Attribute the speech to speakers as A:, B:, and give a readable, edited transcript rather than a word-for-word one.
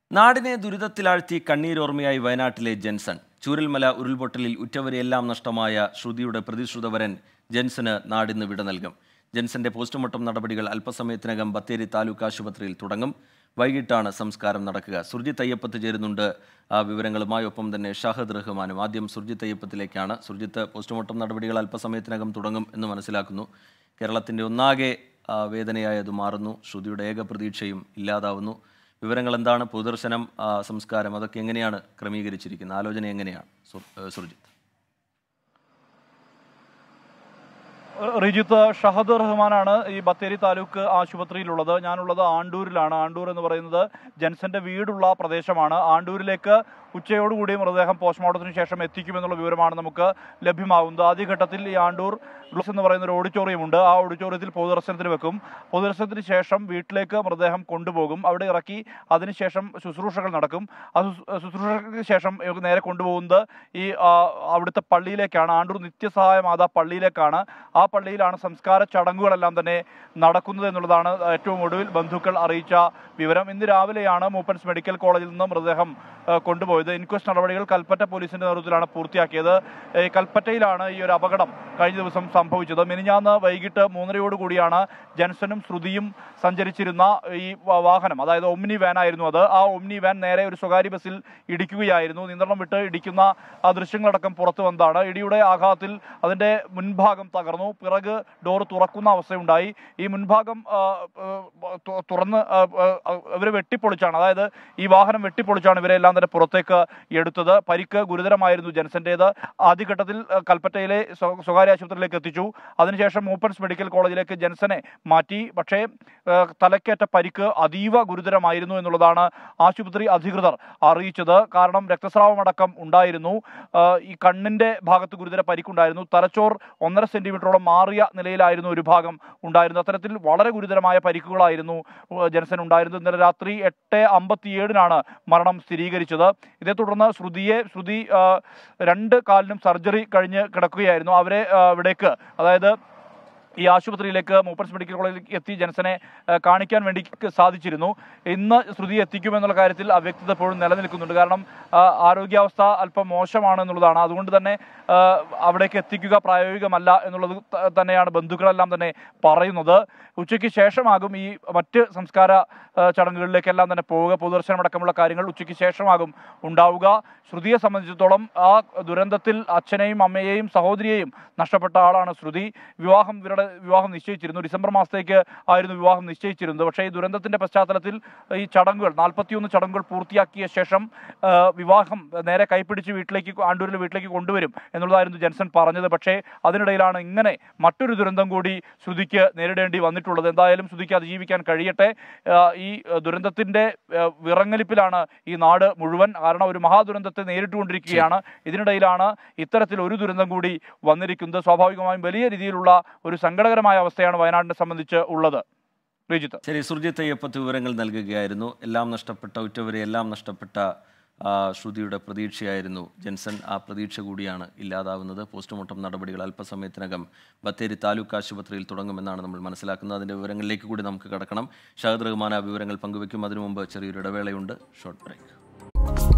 A: നാടിനെ ദുരിതത്തിലാഴ്ത്തി കണ്ണീരോർമ്മയായി വയനാട്ടിലെ ജെൻസൺ. ചൂരൽമല ഉരുൾപൊട്ടലിൽ ഉറ്റവരെയെല്ലാം നഷ്ടമായ ശ്രുതിയുടെ പ്രതിശ്രുതവരൻ ജെൻസന് നാടിന്ന് വിട നൽകും. ജെൻസന്റെ പോസ്റ്റ്മോർട്ടം നടപടികൾ അല്പസമയത്തിനകം ബത്തേരി താലൂക്ക് ആശുപത്രിയിൽ തുടങ്ങും. വൈകിട്ടാണ് സംസ്കാരം നടക്കുക. സുർജിത്ത് അയ്യപ്പത്ത് ചേരുന്നുണ്ട് വിവരങ്ങളുമായി. ഒപ്പം തന്നെ ഷാഹദ് റഹ്മാനും. ആദ്യം സുർജിത്ത് അയ്യപ്പത്തിലേക്കാണ്. സുർജിത്ത്, പോസ്റ്റ്മോർട്ടം നടപടികൾ അല്പസമയത്തിനകം തുടങ്ങും എന്ന് മനസ്സിലാക്കുന്നു. കേരളത്തിൻ്റെ ഒന്നാകെ വേദനയായത് മാറുന്നു. ശ്രുതിയുടെ ഏക പ്രതീക്ഷയും ഇല്ലാതാവുന്നു. വിവരങ്ങൾ എന്താണ്? പൊതുദർശനം, സംസ്കാരം, അതൊക്കെ എങ്ങനെയാണ് ക്രമീകരിച്ചിരിക്കുന്നത്? ആലോചന എങ്ങനെയാണ് സുർജിത്ത്?
B: റിജിത്ത്, ഷഹദ് റഹ്മാനാണ് ഈ ബത്തേരി താലൂക്ക് ആശുപത്രിയിലുള്ളത്. ഞാനുള്ളത് ആണ്ടൂരിലാണ്. ആണ്ടൂർ എന്ന് പറയുന്നത് ജെൻസന്റെ വീടുള്ള പ്രദേശമാണ്. ആണ്ടൂരിലേക്ക് ഉച്ചയോടുകൂടി മൃതദേഹം പോസ്റ്റ്മോർട്ടത്തിന് ശേഷം എത്തിക്കുമെന്നുള്ള വിവരമാണ് നമുക്ക് ലഭ്യമാകുന്നത്. ആദ്യഘട്ടത്തിൽ ഈ ആണ്ടൂർ ഗ്ലോസ് എന്ന് പറയുന്ന ഒരു ഓഡിറ്റോറിയം ഉണ്ട്. ആ ഓഡിറ്റോറിയത്തിൽ പൊതുദർശനത്തിന് വെക്കും. പൊതുദർശനത്തിന് ശേഷം വീട്ടിലേക്ക് മൃതദേഹം കൊണ്ടുപോകും. അവിടെ ഇറക്കി അതിനുശേഷം ശുശ്രൂഷകൾ നടക്കും. ആ ശുശ്രൂഷകൾക്ക് ശേഷം നേരെ കൊണ്ടുപോകുന്നത് ഈ അവിടുത്തെ പള്ളിയിലേക്കാണ്. ആണ്ടൂർ നിത്യസഹായ മാതാ പള്ളിയിലേക്കാണ്. ആ പള്ളിയിലാണ് സംസ്കാര ചടങ്ങുകളെല്ലാം തന്നെ നടക്കുന്നത് എന്നുള്ളതാണ് ഏറ്റവും ഒടുവിൽ ബന്ധുക്കൾ അറിയിച്ച വിവരം. ഇന്ന് രാവിലെയാണ് മൂപ്പൻസ് മെഡിക്കൽ കോളേജിൽ നിന്ന് മൃതദേഹം കൊണ്ടുപോയത്. ഇൻക്വസ്റ്റ് നടപടികൾ കൽപ്പറ്റ പോലീസിന്റെ നേതൃത്വത്തിലാണ് പൂർത്തിയാക്കിയത്. കൽപ്പറ്റയിലാണ് ഈ ഒരു അപകടം കഴിഞ്ഞ ദിവസം സംഭവിച്ചത്. മിനിഞ്ഞാന്ന് വൈകിട്ട് 3:30 ജെൻസനും ശ്രുതിയും സഞ്ചരിച്ചിരുന്ന ഈ വാഹനം, അതായത് ഒമ്നി വാൻ ആയിരുന്നു അത്. ആ ഒമ്നി വാൻ നേരെ ഒരു സ്വകാര്യ ബസ്സിൽ ഇടിക്കുകയായിരുന്നു. നിയന്ത്രണം വിട്ട് ഇടിക്കുന്ന ആ ദൃശ്യങ്ങളടക്കം പുറത്തു വന്നതാണ്. ഇടിയുടെ ആഘാതത്തിൽ അതിന്റെ മുൻഭാഗം തകർന്നു. പിറക് ഡോർ തുറക്കുന്ന അവസ്ഥയുണ്ടായി. ഈ മുൻഭാഗം തുറന്ന് ഇവരെ വെട്ടിപ്പൊളിച്ചാണ്, അതായത് ഈ വാഹനം വെട്ടിപ്പൊളിച്ചാണ് ഇവരെല്ലാം തന്നെ പുറത്തേക്ക് എടുത്തത്. പരിക്ക് ഗുരുതരമായിരുന്നു ജെൻസന്റേത്. ആദ്യഘട്ടത്തിൽ കൽപ്പറ്റയിലെ സ്വകാര്യ ആശുപത്രിയിലേക്ക് എത്തിച്ചു. അതിനുശേഷം മൂപ്പൻസ് മെഡിക്കൽ കോളേജിലേക്ക് ജെൻസനെ മാറ്റി. പക്ഷേ തലക്കേറ്റ പരിക്ക് അതീവ ഗുരുതരമായിരുന്നു എന്നുള്ളതാണ് ആശുപത്രി അധികൃതർ അറിയിച്ചത്. കാരണം രക്തസ്രാവമടക്കം ഉണ്ടായിരുന്നു. ഈ കണ്ണിന്റെ ഭാഗത്ത് ഗുരുതര പരിക്കുണ്ടായിരുന്നു. തലച്ചോർ 1.5 സെന്റിമീറ്ററോളം മാറിയ നിലയിലായിരുന്നു ഒരു ഭാഗം ഉണ്ടായിരുന്നത്. അത്തരത്തിൽ വളരെ ഗുരുതരമായ പരിക്കുകളായിരുന്നു ജെൻസൻ ഉണ്ടായിരുന്നത്. ഇന്നലെ രാത്രി 8:57 മരണം സ്ഥിരീകരിച്ചത്. ഇതേ തുടർന്ന് ശ്രുതി 2 കാലിനും സർജറി കഴിഞ്ഞ് കിടക്കുകയായിരുന്നു. അവരെ ഇവിടേക്ക്, അതായത് ഈ ആശുപത്രിയിലേക്ക് മൂപ്പൻസ് മെഡിക്കൽ കോളേജിലേക്ക് എത്തി ജെൻസനെ കാണിക്കാൻ വേണ്ടി സാധിച്ചിരുന്നു. ഇന്ന് ശ്രുതി എത്തിക്കുമെന്നുള്ള കാര്യത്തിൽ അവ്യക്തത ഇപ്പോഴും നിലനിൽക്കുന്നുണ്ട്. കാരണം ആരോഗ്യാവസ്ഥ അല്പം മോശമാണ് എന്നുള്ളതാണ്. അതുകൊണ്ട് തന്നെ അവിടേക്ക് എത്തിക്കുക പ്രായോഗികമല്ല എന്നുള്ളത് തന്നെയാണ് ബന്ധുക്കളെല്ലാം തന്നെ പറയുന്നത്. ഉച്ചയ്ക്ക് ശേഷമാകും ഈ മറ്റ് സംസ്കാര ചടങ്ങുകളിലേക്കെല്ലാം തന്നെ പോവുക. പൊതുദർശനം അടക്കമുള്ള കാര്യങ്ങൾ ഉച്ചയ്ക്ക് ശേഷമാകും ഉണ്ടാവുക. ശ്രുതിയെ സംബന്ധിച്ചിടത്തോളം ആ ദുരന്തത്തിൽ അച്ഛനെയും അമ്മയെയും സഹോദരിയെയും നഷ്ടപ്പെട്ട ആളാണ് ശ്രുതി. ഇവരുടെ വിവാഹം നിശ്ചയിച്ചിരുന്നു. ഡിസംബർ മാസത്തേക്ക് ആയിരുന്നു വിവാഹം നിശ്ചയിച്ചിരുന്നത്. പക്ഷേ ഈ ദുരന്തത്തിന്റെ പശ്ചാത്തലത്തിൽ ഈ ചടങ്ങുകൾ 41 ചടങ്ങുകൾ പൂർത്തിയാക്കിയ ശേഷം വിവാഹം നേരെ കൈപ്പിടിച്ച് ആണ്ടൂരിലെ വീട്ടിലേക്ക് കൊണ്ടുവരും എന്നുള്ളതായിരുന്നു ജെൻസൻ പറഞ്ഞത്. പക്ഷേ അതിനിടയിലാണ് ഇങ്ങനെ മറ്റൊരു ദുരന്തം കൂടി ശ്രുതിക്ക് നേരിടേണ്ടി വന്നിട്ടുള്ളത്. എന്തായാലും ശ്രുതിക്ക് അതിജീവിക്കാൻ കഴിയട്ടെ. ഈ ദുരന്തത്തിന്റെ വിറങ്ങലിപ്പിലാണ് ഈ നാട് മുഴുവൻ. കാരണം ഒരു മഹാദുരന്തത്തെ നേരിട്ടുകൊണ്ടിരിക്കുകയാണ്. ഇതിനിടയിലാണ് ഇത്തരത്തിൽ ഒരു ദുരന്തം കൂടി വന്നിരിക്കുന്നത്. സ്വാഭാവികമായും വലിയ രീതിയിലുള്ള ഒരു സങ്കടകരമായ അവസ്ഥയാണ് വയനാടിനെ സംബന്ധിച്ച് ഉള്ളത്.
A: ശരി, സുർജിത്ത് അയ്യപ്പത്ത് വിവരങ്ങൾ നൽകുകയായിരുന്നു. എല്ലാം നഷ്ടപ്പെട്ട ഉറ്റവരെ എല്ലാം നഷ്ടപ്പെട്ട ശ്രുതിയുടെ പ്രതീക്ഷയായിരുന്നു ജെൻസൺ. ആ പ്രതീക്ഷ കൂടിയാണ് ഇല്ലാതാവുന്നത്. പോസ്റ്റ്മോർട്ടം നടപടികൾ അല്പസമയത്തിനകം ബത്തേരി താലൂക്ക് ആശുപത്രിയിൽ തുടങ്ങുമെന്നാണ് നമ്മൾ മനസ്സിലാക്കുന്നത്. അതിൻ്റെ വിവരങ്ങളിലേക്ക് കൂടി നമുക്ക് കടക്കണം. ഷഹദ് റഹ്മാൻ ആ വിവരങ്ങൾ പങ്കുവയ്ക്കും. അതിനു മുമ്പ് ചെറിയൊരു ഇടവേളയുണ്ട്. Short break.